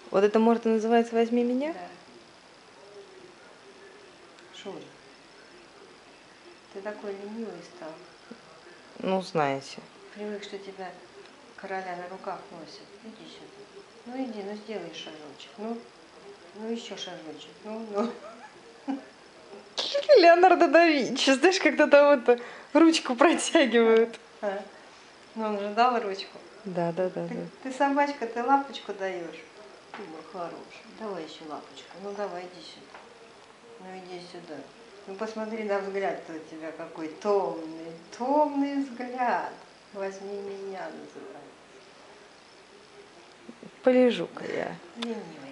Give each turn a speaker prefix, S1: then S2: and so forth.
S1: Вот это может и называется «Возьми меня»?
S2: Да. Шурик, ты такой ленивый стал.
S1: Ну, знаете.
S2: Привык, что тебя короля на руках носят. Иди сюда. Ну иди, ну сделай шажочек. Ну еще шажочек. Ну.
S1: Леонардо да Винчи, знаешь, когда там это ручку протягивают.
S2: Ну он же дал ручку.
S1: Да.
S2: Ты собачка, ты лапочку даешь. Ты мой хороший. Давай еще лапочку. Ну давай, иди сюда. Ну иди сюда. Ну посмотри на взгляд-то у тебя какой томный. Томный взгляд. Возьми меня, называется.
S1: Полежу-ка я.
S2: Ленивый.